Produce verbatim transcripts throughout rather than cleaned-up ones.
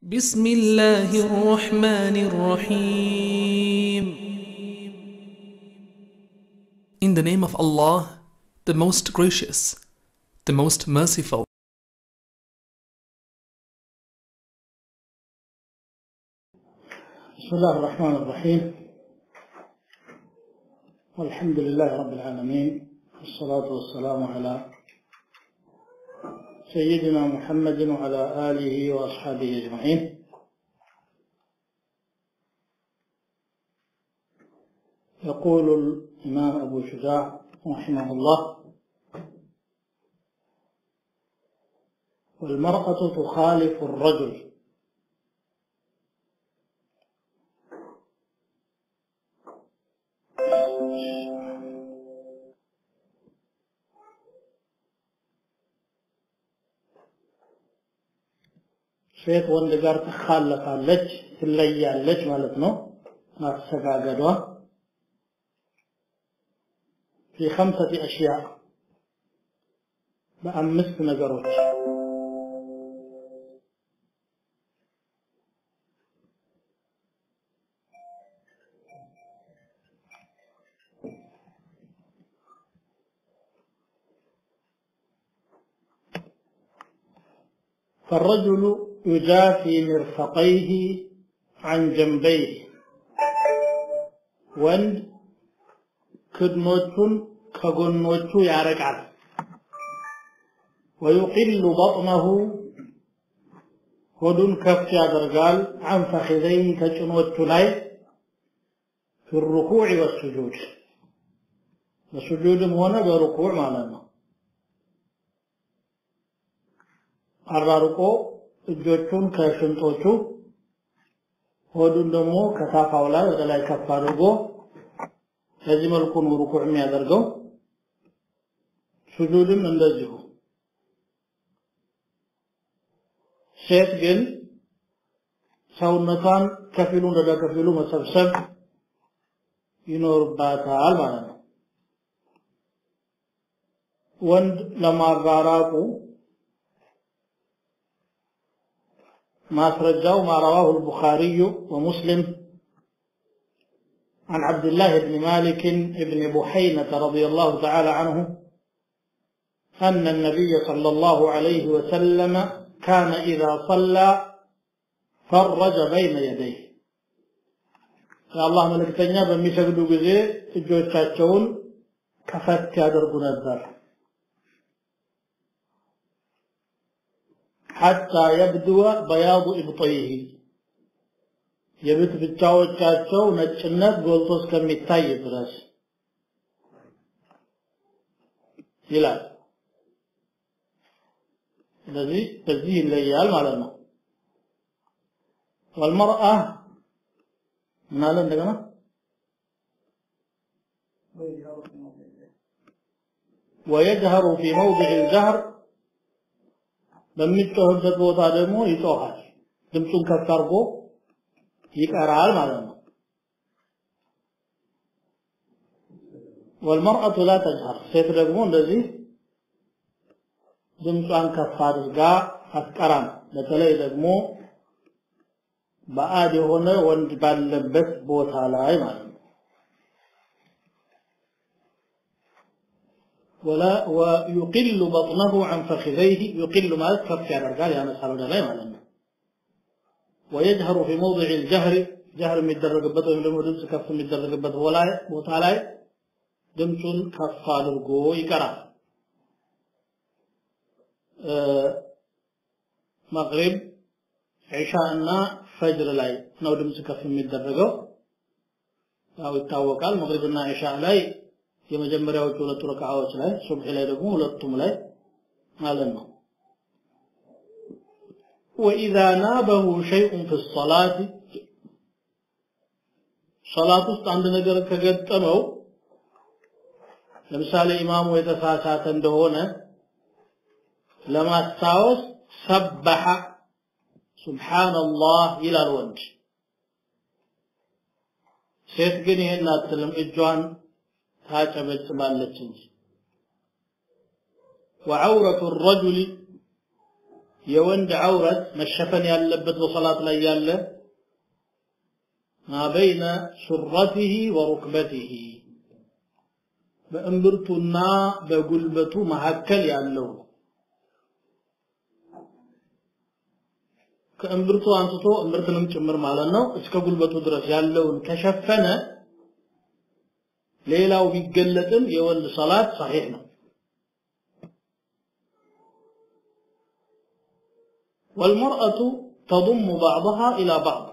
بسم الله الرحمن الرحيم. In the name of Allah, the most gracious, the most merciful. بسم الله الرحمن الرحيم. والحمد لله رب العالمين، والصلاة والسلام على سيدنا محمد وعلى آله وأصحابه أجمعين. يقول الإمام أبو شجاع رحمه الله: والمرأة تخالف الرجل ሴት ወንድ ጋር ትخالፋለች ትለያለች ማለት ነው። ማስተጋገዷ في خمسة أشياء በአምስት ነገሮች فالرجل يجافي مرفقيه عن جنبيه ወንድ ክድኖቹን ከጎኖቹ ያረቃል። ويقل بطنه ሆዱን ከፍ ያደርጋል። عن فخذيه ከጭኖቹ ላይ في الركوع والسجود በሱጁድም ሆነ በሩኩዕ ማለት ነው። አራርቆ እጆቹን ከሽንጦቹ ሆዱን ደግሞ ከታፋው ላይ ወደ ላይ ከፍ አድርጎ በዚህ መልኩ ነው ሩኩዕ የሚያደርገው። ሱጁድም እንደዚሁ። ሴት ግን ሰውነቷን ከፊሉን ወደ ከፊሉ መሰብሰብ ይኖርባታል ማለት ነው። ወንድ ለማራራቁ ማስረጃው ما رواه البخاري ومسلم عن عبد الله بن مالك بن بحينة رضي الله تعالى عنه أن النبي صلى الله عليه وسلم كان إذا صلى فرج بين يديه. يا الله ملكتنا بمسجدوا بذي እጆቻቸውን ከፈት ያደርጉ ነበር حتى يبدو بياض ابطيه የብት ብቻዎቻቸው ነጭነት ጎልቶ እስከሚታይ ድረስ ይላል። ስለዚህ በዚህ ይለያል ማለት ነው። والمرأة ማለት እንደገና ويجهر في موضع الجهر በሚጮህበት ቦታ ደግሞ ይጮሃል። ድምፁን ከፍ አድርጎ ይቀራል ማለት ነው። والمرأة لا تجهر ሴት ደግሞ እንደዚህ ድምጿን ከፍ አድርጋ አትቀራም። በተለይ ደግሞ ባዕድ የሆነ ወንድ ባለበት ቦታ ላይ ማለት ነው። ولا ويقل بطنه عن فخذيه يقل ما كف ያደርጋል ያነሳል ወደ ላይ ማለት ነው። ويجهر في موضع الجهر جهر የሚደረግበት ወይም ደግሞ ድምጽ ከፍ የሚደረግበት ቦታ ላይ ድምጹን ከፍ አድርጎ ይቀራል። መግሪብ ዒሻ እና ፈጅር ላይ ነው ድምጽ ከፍ የሚደረገው። ያው ይታወቃል። መግሪብ እና ዒሻ ላይ የመጀመሪያዎቹ ሁለት ረካዓዎች ላይ ሱብህ ላይ ደግሞ ሁለቱም ላይ ማለት ነው። وإذا نابه شيء في الصلاة صلاة ውስጥ አንድ ነገር ከገጠመው ለምሳሌ ኢማሙ የተሳሳተ እንደሆነ ለማስታወስ ሰበሐ ሱብሃንአላህ ይላል ወንድ። ሴት ግን ይሄን አትልም፣ እጇን ታጨበጭባለች እንጂ። وعورة الرجل የወንድ ዐውረት መሸፈን ያለበት በሶላት ላይ ያለ ما بين سرته وركبته በእምብርቱና በጉልበቱ መሐከል ያለው ከእምብርቱ አንስቶ እምብርትንም ጭምር ማለት ነው እስከ ጉልበቱ ድረስ ያለውን ከሸፈነ ሌላው ቢገለጥም የወንድ ሶላት صحيح ነው والمرأة تضم بعضها إلى بعض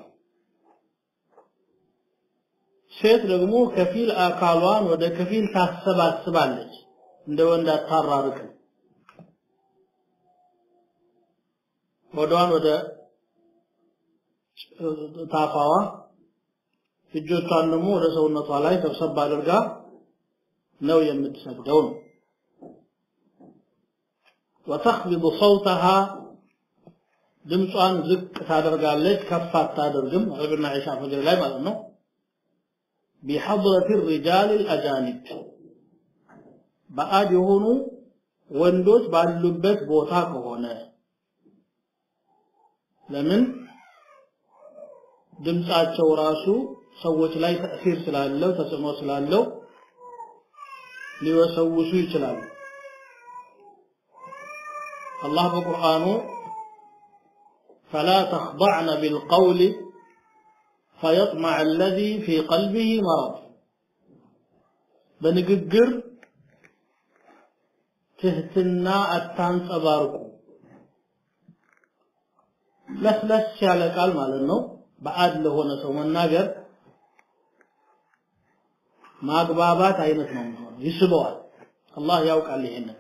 ሴት ደግሞ ከፊል አካሏን ወደ ከፊል ታሰባስባለች እንደ ወንድ አታራርቅ ወዷን ወደ ታፋዋ እጆቿን ደግሞ ወደ ሰውነቷ ላይ ተሰባ አድርጋ ነው የምትሰግደው وتخفض صوتها ድምጿን ዝቅ ታደርጋለች ከፍ አታደርግም ረብና አይሻ ፈጅር ላይ ማለት ነው بحضرة الرجال الأجانب بعد የሆኑ ወንዶች ባሉበት ቦታ ከሆነ ለምን ድምጻቸው ራሱ ሰዎች ላይ ተእሲር ስላለው ተጽዕኖ ስላለው ሊወሰውሱ ይችላል አላህ በቁርአኑ فلا تخضعن بالقول فيطمع الذي في قلبه مرض بنغغر تهتنا አታንጸባርቁ ለስለስ ያለ ቃል ማለት ነው በአድ ለሆነ ሰው መናገር ማግባባት አይነት ነው ይስበዋል አላህ ያውቃል ይሄን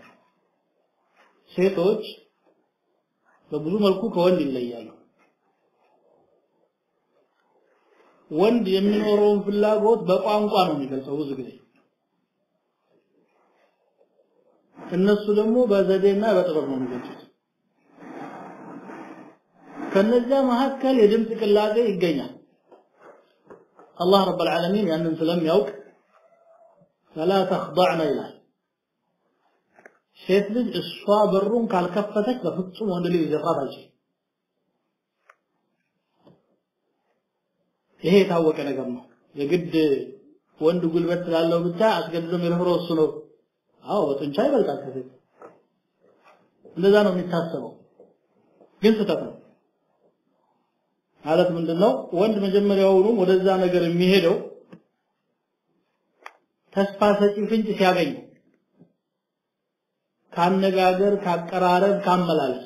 ሴቶች በብዙ መልኩ ከወንድ ይለያሉ ወንድ የሚኖረውን ፍላጎት በቋንቋ ነው የሚገልጸው ብዙ ጊዜ እነሱ ደግሞ በዘዴና በጥበብ ነው የሚገልጹት ከነዚያ መካከል የድምጽ ቅላጼ ይገኛል አላህ رب العالمين ያንን ስለሚያውቅ فلا تخضعن ይላል ሴት ልጅ እሷ በሩን ካልከፈተች በፍጹም ወንድ ልጅ ይዘፋት አይችልም ይሄ ታወቀ ነገር ነው የግድ ወንድ ጉልበት ስላለው ብቻ አስገድዶ የሚረፍረው እሱ ነው አዎ በጥንቻ ይበልጣል ከዚህ እንደዛ ነው የሚታሰበው ግን ስህተት ነው ማለት ምንድነው ወንድ መጀመሪያውኑ ወደዛ ነገር የሚሄደው ተስፋ ሰጪ ፍንጭ ሲያገኝ ካነጋገር ካቀራረብ ካመላለስ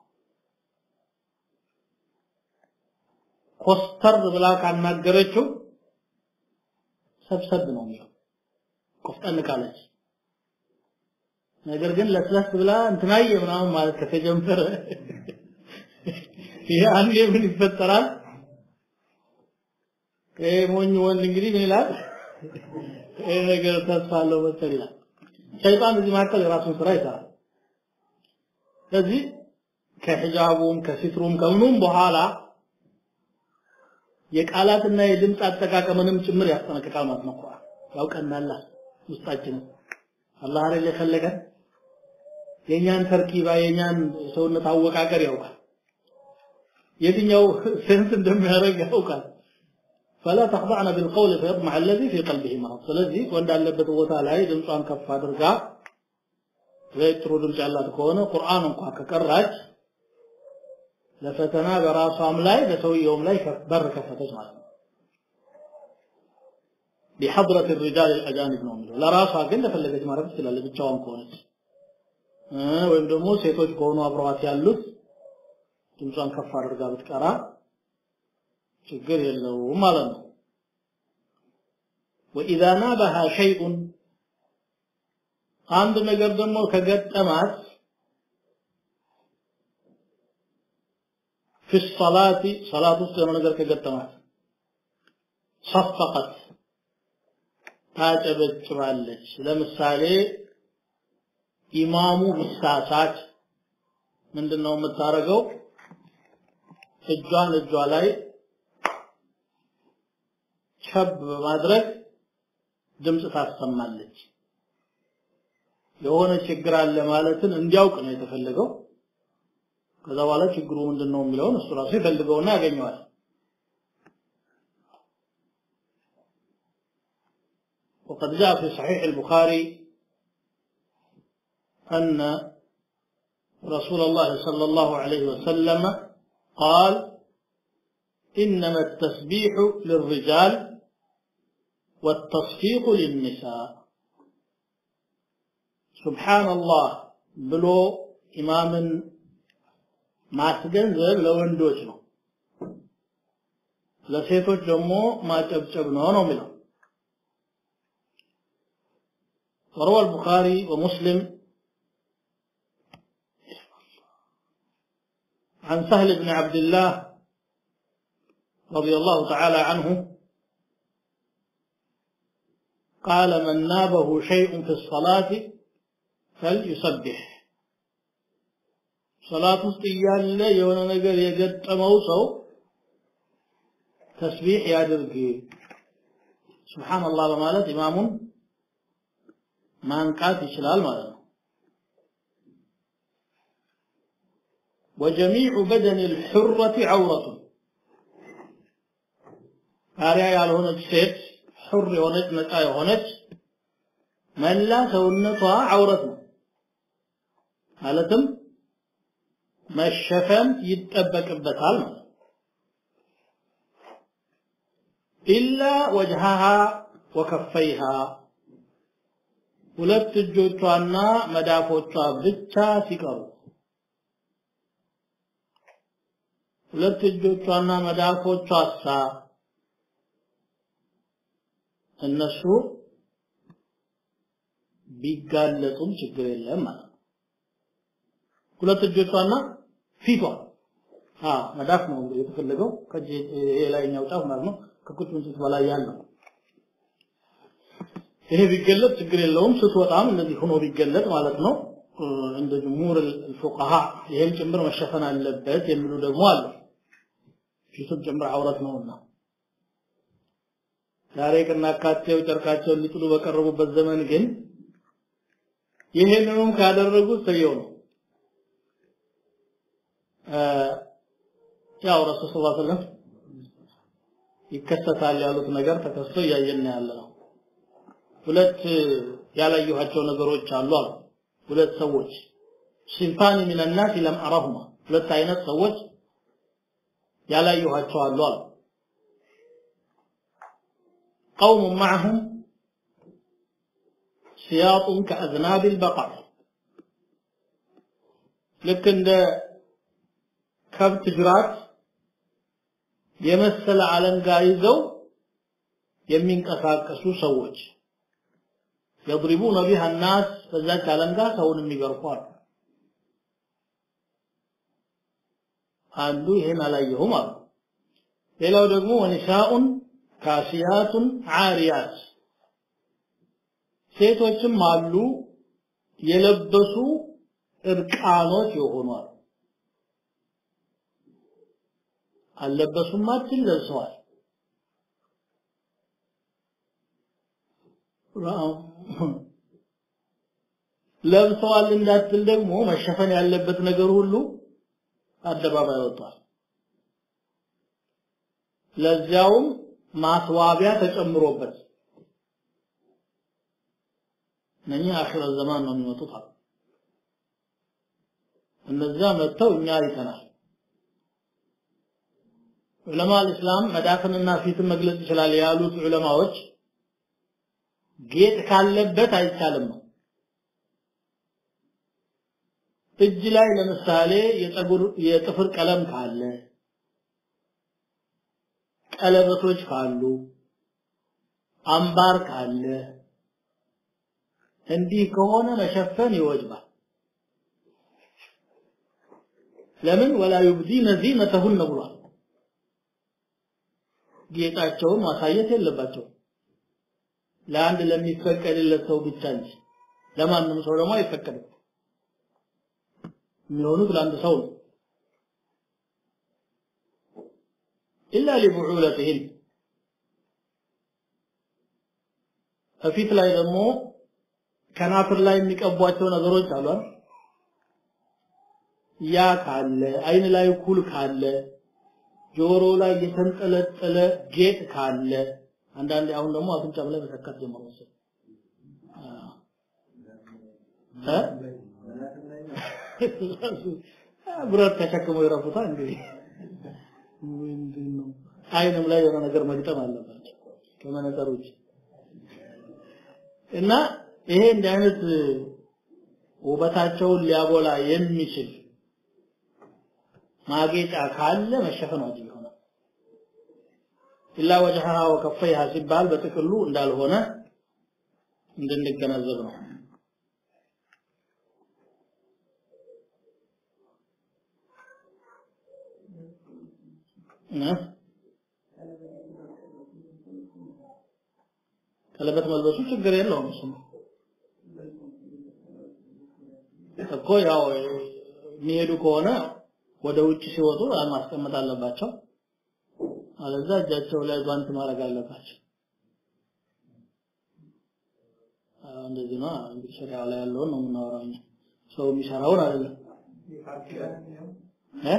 ኮስተር ብላ ካናገረችው ሰብሰብ ነው የሚለው ኮፍጠን ካለች ነገር ግን ለስለስ ብላ እንትናዬ ምናምን ማለት ከተጀመረ ይሄ አንዴ ምን ይፈጠራል ይሄ ሞኝ ወንድ እንግዲህ ምን ይላል ይሄ ነገር ተስፋለው በተላ ሸይጣን እዚህ ማከለ ራሱን ስራ ይሰራል ስለዚህ ከሂጃቡም ከሲትሩም ከምኑም በኋላ የቃላትና የድምጽ አጠቃቀምንም ጭምር ያስጠነቅቃል ማለት ነው ቁርአን ያውቀናል ውስጣችን አላህ አረጀ ከለከ የኛን ተርኪባ የኛን ሰውነት አወቃቀር ያውቃል የትኛው ሴንስ እንደሚያደርግ ያውቃል فلا تخضعن بالقول فيطمع الذي في قلبه مرض ስለዚህ ወንዳለበት ቦታ ላይ ድምጿን ከፍ አድርጋ ለጥሩ ድምጽ ያላት ከሆነ ቁርአን እንኳን ከቀራች ለፈተና በራሷም ላይ በሰውየውም ላይ በር ከፈተች ማለት ነው بحضرة الرجال الاجانب ነው የሚለው ለራሷ ግን ለፈለገች ማድረግ ትችላለች ብቻዋን ከሆነች ወይም ደግሞ ሴቶች ከሆኑ አብረዋት ያሉት ድምጿን ከፍ አድርጋ ብትቀራ ችግር የለውም ማለት ነው واذا نابها شيء አንድ ነገር ደግሞ ከገጠማት في الصلاه صلاه ውስጥ ነገር ከገጠማት صفقت ታጨበጭባለች ለምሳሌ ኢማሙ ቢሳሳት ምንድነው የምታረገው እጇን እጇ ላይ ቸብ በማድረግ ድምጽ ታሰማለች የሆነ ችግር አለ ማለትን እንዲያውቅ ነው የተፈለገው ከዛ በኋላ ችግሩ ምንድነው የሚለውን እሱ ራሱ ይፈልገውና ያገኘዋል وقد جاء في صحيح البخاري أن رسول الله صلى الله عليه وسلم قال إنما التسبيح للرجال والتصفيق للنساء سبحان الله بلو إمام ما تجنزل لو اندوجنا لسيتو جمو ما تبتبنا ونومنا وروى البخاري ومسلم عن سهل بن عبد الله رضي الله تعالى عنه قال من نابه شيء في الصلاة فليسبح صلاة استيال يونا نقر يجد موسو تسبيح يادرك سبحان الله بمالت إمام ما انقات إشلال ماذا وجميع بدن الحرة عورة هاريا يالهونج سيت حر يونج نتا يونج من لا سونتها عورتنا هالتم ما الشفم يتبك بتال إلا وجهها وكفيها ሁለት እጆቿና መዳፎቿ ብቻ ሲቀሩ ሁለት እጆቿና መዳፎቿሳ እነሱ ቢጋለጡም ችግር የለም ማለት ነው ሁለት እጆቿና ፊቷ አ መዳፍ ነው የተፈለገው ከጂ የላይኛው ጫፍ ማለት ነው ከቁጥጥር በላይ ያለው ይሄ ቢገለጥ ችግር የለውም ስትወጣም እንደዚህ ሆኖ ቢገለጥ ማለት ነው እንደ ጅሙር الفقهاء ይሄን ጭምር መሸፈን አለበት የሚሉ ደግሞ አሉ ፊቱን ጭምር አውረት ነውና ዛሬ ከናካቴው ጨርቃቸው ሊጥሉ በቀረቡበት ዘመን ግን ይሄንንም ካደረጉ ሰየው ነው አ ያው ረሱል ሰለላሁ ዐለይሂ ወሰለም ይከሰታል ያሉት ነገር ተከስቶ ያየን ያለው ሁለት ያላየኋቸው ነገሮች አሉ አሉ ሁለት ሰዎች ሲንፋኒ من الناس لم ارهما ሁለት አይነት ሰዎች ያላየኋቸው አሉ አሉ قوم معهم سياط كأذناب البقر ልክ እንደ ከብት ጅራት የመሰለ አለንጋ ይዘው የሚንቀሳቀሱ ሰዎች يضربون بها الناس فذاك አለንጋ ሰውን የሚገርፏል አንዱ ይሄን አላየሁም አሉ ሌላው ደግሞ ወንሻኡን ካሲያቱን ዓሪያት ሴቶችም አሉ የለበሱ እርቃኖች ይሆናሉ አለበሱም ማችን ለብሰዋል ለብሰዋል እንዳትል ደግሞ መሸፈን ያለበት ነገር ሁሉ አደባባይ ወጥቷል ለዚያውም ማስዋቢያ ተጨምሮበት ነኝ አኺር ዘማን ነው የሚወጡት እነዛ መተው እኛ አይተናል ዑለማ الاسلام መዳፍንና ፊትን መግለጽ ይችላል ያሉት ዑለማዎች ጌጥ ካለበት አይቻልም ነው እጅ ላይ ለምሳሌ የፀጉር የጥፍር ቀለም ካለ ቀለበቶች ካሉ አምባር ካለ እንዲህ ከሆነ መሸፈን ይወጅባል ለምን ወላ ይብዲነ ዚነተሁን ብሏል ጌጣቸውን ማሳየት የለባቸው ለአንድ ለሚፈቀድለት ሰው ብቻ እንጂ ለማንም ሰው ደግሞ አይፈቀድም የሚሆኑት ለአንድ ሰው ነው إلا لبعولتهن ففيت ላይ ደግሞ ከናፍር ላይ የሚቀቧቸው ነገሮች አሉ ያ ካለ አይን ላይ ኩል ካለ ጆሮ ላይ የተንጠለጠለ ጌጥ ካለ አንዳንዴ አሁን ደግሞ አፍንጫም ላይ መሰካት ጀመሩ ነው አ ብረት ተሸክመው ይረፉታል እንግዲህ ምንድነው አይንም ላይ የሆነ ነገር መግጠም አለባቸው ከመነጠሮች እና ይሄ እንደ አይነት ውበታቸውን ሊያጎላ የሚችል ማጌጫ ካለ መሸፈን ዋጅብ ይሆናል ኢላ ወጀሃ ወከፈይሃ ሲባል በጥቅሉ እንዳልሆነ እንድንገነዘብ ነው እና ቀለበት መልበሱ ችግር የለውም እሱ እኮ ያው የሚሄዱ ከሆነ ወደ ውጭ ሲወጡ ማስቀመጥ አለባቸው አለዛ እጃቸው ላይ ጓንት ማድረግ አለባቸው እንደዚህ ነው እንግዲህ ሸሪዓው ላይ ያለው ነው የምናወራው ሰው የሚሰራው አይደለም እ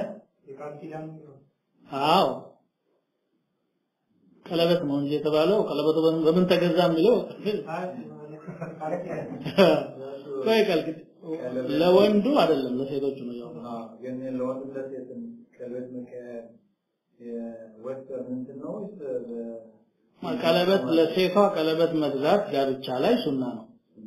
አዎ ቀለበት ነው እንጂ የተባለው ቀለበቱ በምን ተገዛ የሚለው ቆይ ካልክ ለወንዱ አይደለም ለሴቶቹ ነው ያው ግን ለወንዱ ለሴትም ቀለበት መቀየር የወስተር ምንድን ነው ቀለበት ለሴቷ ቀለበት መግዛት ጋብቻ ላይ ሱና ነው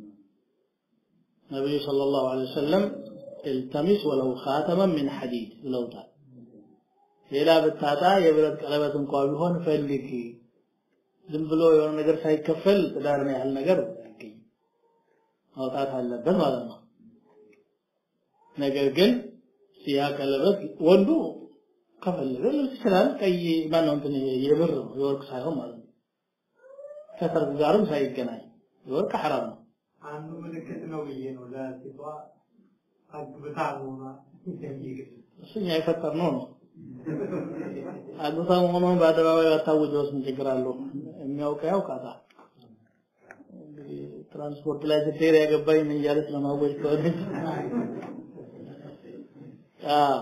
ነብዩ ሰለላሁ ዐለይሂ ወሰለም التمس ولو خاتما من حديد ብለውታል ሌላ ብታጣ የብረት ቀለበት እንኳን ቢሆን ፈልጊ ዝም ብሎ የሆነ ነገር ሳይከፈል ትዳር ነው ያህል ነገር ያገኝ አውጣት አለበት ማለት ነው ነገር ግን ሲያ ቀለበት ወንዱ ከፈለገ ይችላል ቀይ ማን ነው እንትን የብር የወርቅ ሳይሆን ማለት ነው ከሰርግ ጋርም ሳይገናኝ የወርቅ حرام ነው አንዱ ምልክት ነው ብዬ ነው ለሴቷ አግብታ ነው እሱኛ ይፈጠር ነው ነው አግብታ መሆኑን በአደባባይ አታውጀውስ ምን ችግር አለው የሚያውቀው ያውቃታ እንግዲህ ትራንስፖርት ላይ ስትሄድ ያገባኝ ምን ያለች ለማወጅ ከሆነ አዎ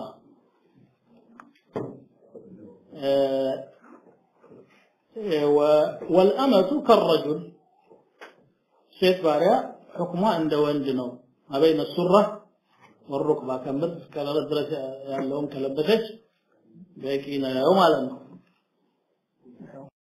والامه كالرجل ሴት ባሪያ حكمها عند ወንድ ነው አበይነ ሱራ ወርቁባ ከምር ከለበት ድረስ ያለውን ከለበተች በቂ ነው ማለት ነው